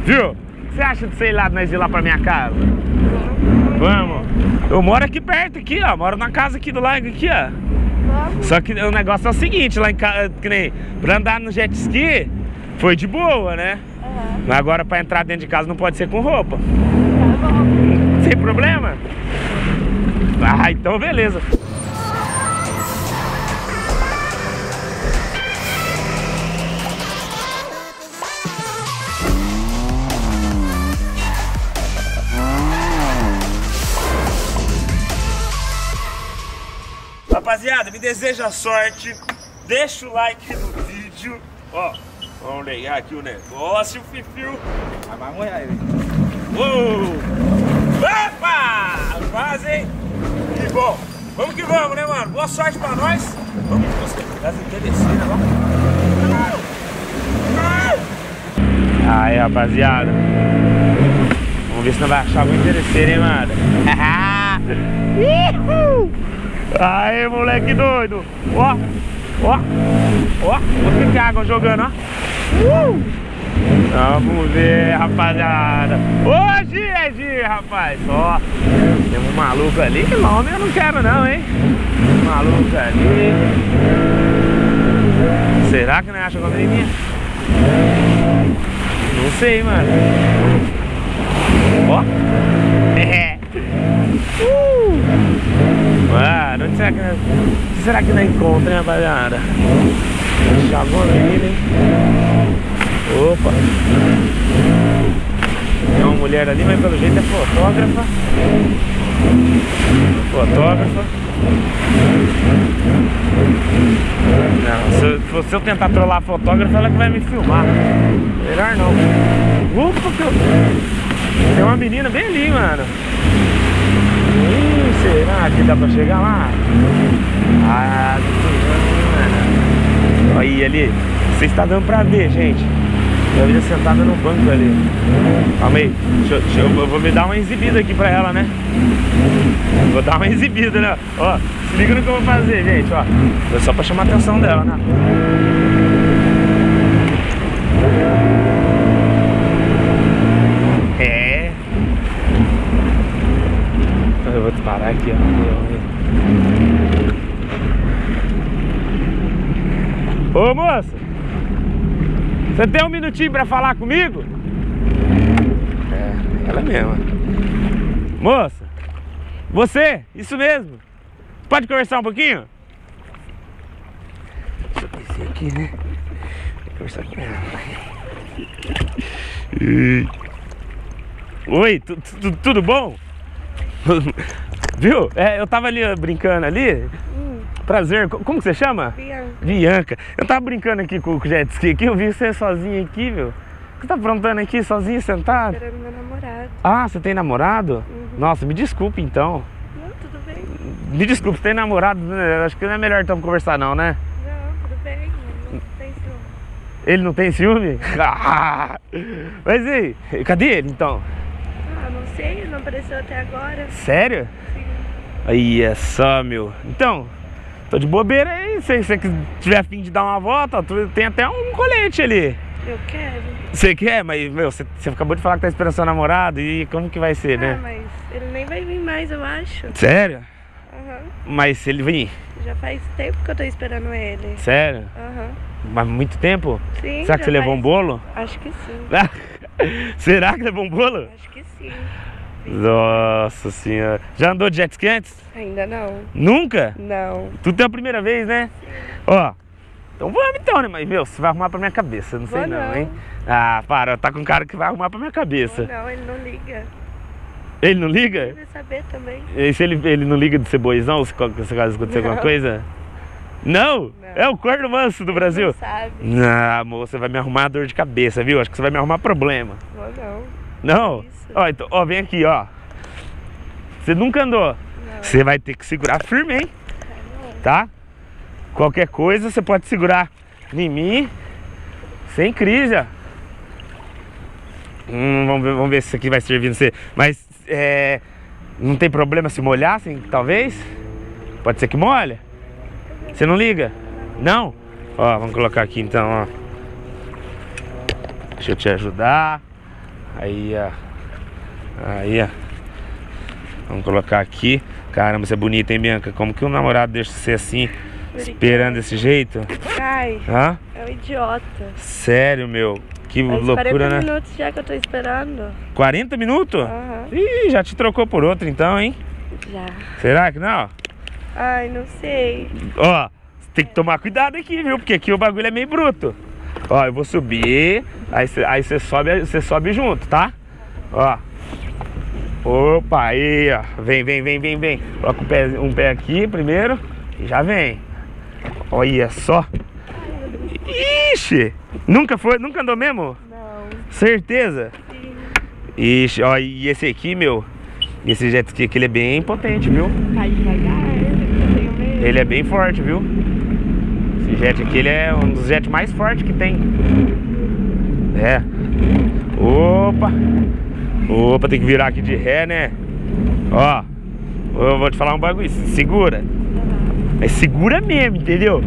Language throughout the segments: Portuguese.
Viu? O que você acha de você ir lá, nós ir lá pra minha casa? Vamos. Eu moro aqui perto, aqui, ó. Moro na casa aqui do lago, aqui, ó. Vamos. Só que o negócio é o seguinte, lá em casa, que nem pra andar no jet ski, foi de boa, né? Mas agora pra entrar dentro de casa não pode ser com roupa. Tá bom. Sem problema? Ah, então beleza. Rapaziada, me deseja sorte. Deixa o like no vídeo. Ó, vamos ligar aqui o negócio, Fifiu. Vai molhar ele. Uou! Opa! Quase, hein? Que bom! Vamos que vamos, né, mano? Boa sorte pra nós! Vamos em busca das interesseiras, ó! Aí, rapaziada! Vamos ver se não vai achar alguma interesseira, hein, mano? Aí, moleque doido! Ó! Ó! Ó! Olha que água jogando, ó! Vamos ver, rapaziada. Hoje é dia, rapaz. Ó, tem um maluco ali. Que nome eu não quero não, hein? Um maluco ali. Será que não acha uma menininha? Não sei, mano. Ó. Mano, onde será que não encontra, hein, rapaziada? Deixa alguma menina, hein? Opa! Tem uma mulher ali, mas pelo jeito é fotógrafa. Fotógrafa. Não, se eu tentar trollar a fotógrafa, ela que vai me filmar. Melhor não. Ufa, tem uma menina bem ali, mano. Será que dá pra chegar lá? Ah, mano. Olha ali. Você está dando pra ver, gente. Minha vida sentada no banco ali. Calma aí. Eu vou me dar uma exibida aqui pra ela, né? Vou dar uma exibida, né? Ó, se liga no que eu vou fazer, gente, ó. É só pra chamar a atenção dela, né? É. Eu vou parar aqui, ó. Ô, moça! Você tem um minutinho pra falar comigo? É, ela mesma. Moça, você, isso mesmo. Pode conversar um pouquinho? Deixa eu descer aqui, né? Conversar com ela. Oi, tudo bom? Viu? É, eu tava ali brincando ali. Prazer, como que você chama? Bianca. Bianca. Eu tava brincando aqui com o jet ski aqui, eu vi você sozinha aqui, viu? O que você tá aprontando aqui, sozinha, sentado? Esperando meu namorado. Ah, você tem namorado? Nossa, me desculpe então. Não, tudo bem. Me desculpe, você tem namorado, né? Acho que não é melhor então conversar não, né? Não, tudo bem. Não tem ciúme. Ele não tem ciúme? Mas e aí, cadê ele então? Ah, não sei, não apareceu até agora. Sério? Sim. Aí é só, meu. Então, tô de bobeira aí, se você tiver a fim de dar uma volta, tem até um colete ali. Eu quero. Você quer? Mas, meu, você acabou de falar que tá esperando seu namorado, e como que vai ser, né? Ah, mas ele nem vai vir mais, eu acho. Sério? Aham. Mas se ele vir? Já faz tempo que eu tô esperando ele. Sério? Aham. Mas muito tempo? Sim. Será que você levou um bolo? Acho que sim. Será que levou um bolo? Acho que sim. Nossa senhora. Já andou de jet ski antes? Ainda não. Nunca? Não. Tudo é a primeira vez, né? Ó, então vamos então, né? Mas, meu, você vai arrumar pra minha cabeça, eu não sei não, hein? Ah, para, tá com um cara que vai arrumar pra minha cabeça. Não, ele não liga. Ele não liga? Ele vai saber também. E se ele não liga de ser boizão, se caso acontecer alguma coisa? Não? Não. É o corno manso do Brasil? Não sabe. Não, amor, você vai me arrumar dor de cabeça, viu? Acho que você vai me arrumar problema. Vou não. Não? Isso. Ó, então, ó, vem aqui, ó. Você nunca andou? Não. Você vai ter que segurar firme, hein? Não. Tá? Qualquer coisa você pode segurar em mim, sem crise, ó. Vamos ver se isso aqui vai servir, não sei. Mas, não tem problema se molhar, assim, talvez? Pode ser que molha? Você não liga? Não? Ó, vamos colocar aqui então, ó. Deixa eu te ajudar. Aí, ó. Aí, ó. Vamos colocar aqui. Caramba, você é bonita, hein, Bianca? Como que um namorado deixa você assim, esperando desse jeito? Ai, Hã? é um idiota. Sério, meu. Que Faz loucura, 40 né? minutos já que eu tô esperando. 40 minutos? Aham. Ih, já te trocou por outro então, hein? Já. Será que não? Ai, não sei. Ó, tem que tomar cuidado aqui, viu? Porque aqui o bagulho é meio bruto. Ó, eu vou subir, aí você sobe junto, tá? Ó. Opa, aí, ó. Vem. Coloca um pé aqui primeiro e já vem. Olha só. Ixi! Nunca andou mesmo? Não. Certeza? Sim. Ixi, ó, e esse aqui, meu, esse jet ski aqui, ele é bem potente, viu? Vai devagar, eu tenho medo. Ele é bem forte, viu? Esse jet aqui, ele é um dos jets mais fortes que tem. É. Opa, tem que virar aqui de ré, né? Ó, eu vou te falar um bagulho, segura. Mas segura mesmo, entendeu?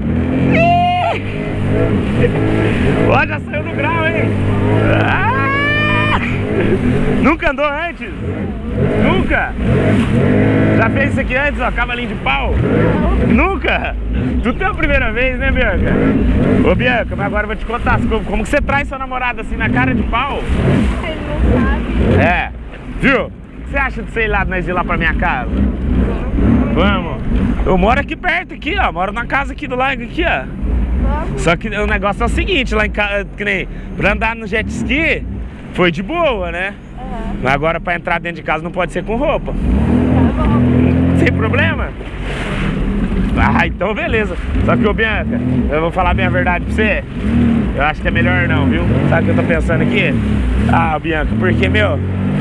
Ó, já saiu no grau, hein? Ah! Nunca andou antes? Nunca? Já fez isso aqui antes, ó, cavalinho de pau? Nunca? Tu tem a primeira vez, né, Bianca? Ô, Bianca, mas agora eu vou te contar como que você traz sua namorada assim na cara de pau? Ele não sabe. É, viu? O que você acha de você ir lá, nós ir lá pra minha casa? Vamos. Eu moro aqui perto, aqui, ó. Moro na casa aqui do lago, aqui, ó. Vamos. Só que o negócio é o seguinte, lá em casa, que nem pra andar no jet ski, foi de boa, né? Aham. Mas agora pra entrar dentro de casa não pode ser com roupa. Tá bom. Sem problema? Ah, então beleza. Só que, ô Bianca, eu vou falar bem a verdade pra você. Eu acho que é melhor não, viu? Sabe o que eu tô pensando aqui? Ah, Bianca, porque, meu,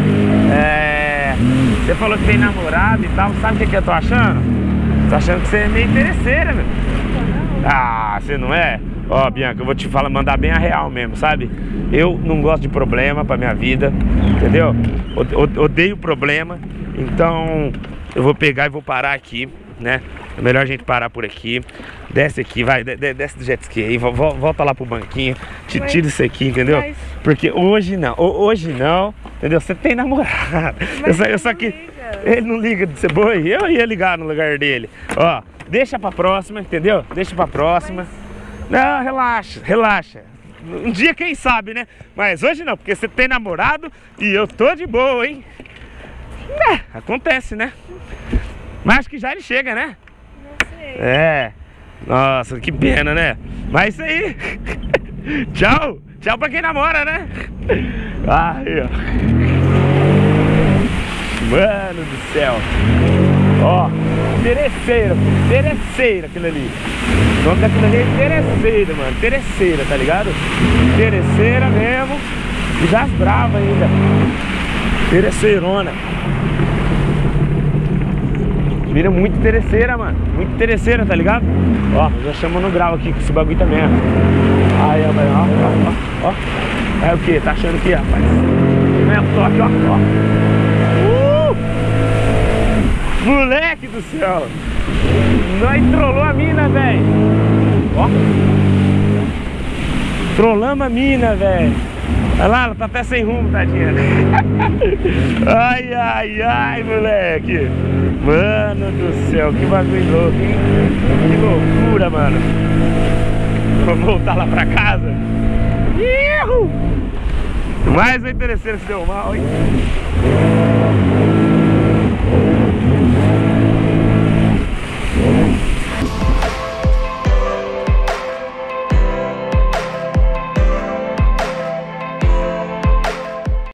você falou que tem namorado e tal. Sabe o que eu tô achando? Tô achando que você é meio interesseira, meu. Ah, você não é? Ó, Bianca, eu vou te mandar bem a real mesmo, sabe? Eu não gosto de problema pra minha vida, entendeu? Odeio problema. Então eu vou pegar e vou parar aqui, né? É melhor a gente parar por aqui. Desce aqui, vai, desce do jet ski aí, volta lá pro banquinho, tira isso aqui, entendeu? Mas... Porque hoje não, entendeu? Você tem namorado. Eu só que ele não liga de ser boi, eu ia ligar no lugar dele. Ó, deixa pra próxima, entendeu? Deixa pra próxima. Não, relaxa. Um dia quem sabe, né? Mas hoje não, porque você tem namorado e eu tô de boa, hein? Acontece, né? Mas acho que já ele chega, né? Não sei. É. Nossa, que pena, né? Mas isso aí. Tchau. Tchau pra quem namora, né? Aí, ó. Mano do céu. Ó, interesseira aquilo ali. O nome daquilo ali é interesseira, mano. Interesseira, tá ligado? Interesseira mesmo. E das bravas ainda. Interesseirona. Vira muito interesseira, mano. Muito interesseira, tá ligado? Ó, já chamou no grau aqui, que esse bagulho também, ó. Aí, ó. É o que? Tá achando o que, rapaz? Tô aqui, ó. Moleque do céu! Nós trollou a mina, velho. Ó. Trollamos a mina, velho. Olha lá, ela tá até sem rumo, tadinha. Ai, moleque. Mano do céu, que bagulho louco, hein? Que loucura, mano. Vamos voltar lá pra casa. Mais uma interesseira se deu mal, hein?